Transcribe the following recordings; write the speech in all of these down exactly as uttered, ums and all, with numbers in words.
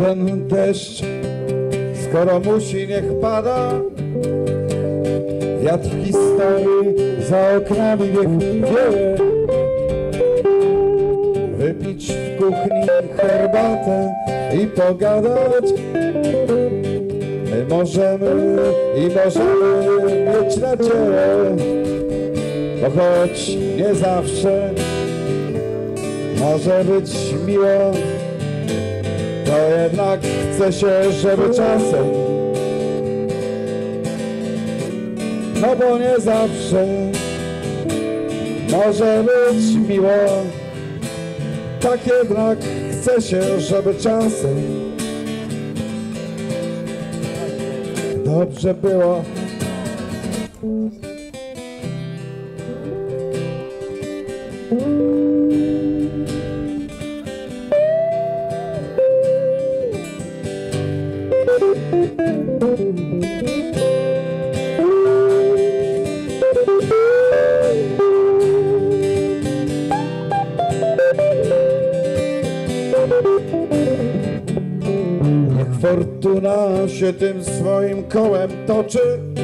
ten deszcz, skoro musi, niech pada. Wiatr historii za oknami niech wieje. Wypić w kuchni herbatę i pogadać. My możemy i możemy mieć nadzieję, bo choć nie zawsze może być miło, to jednak chce się, żeby czasem, no bo nie zawsze może być miło, tak jednak chce się, żeby czasem dobrze było. Niech fortuna się tym swoim kołem toczy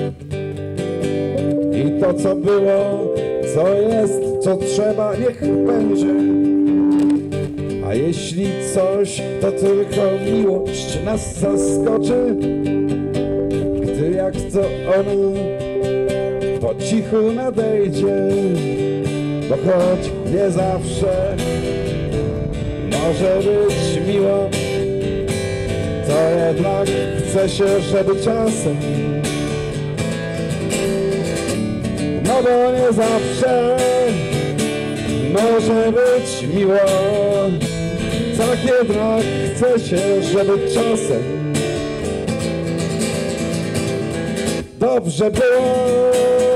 i to, co było, co jest, co trzeba, niech będzie. A jeśli coś, to tylko miłość nas zaskoczy, gdy jak to ona po cichu nadejdzie, bo choć nie zawsze może być miło, to jednak chce się, żeby czasem, no bo nie zawsze może być miło, tak jednak chce się, żeby czasem dobrze było.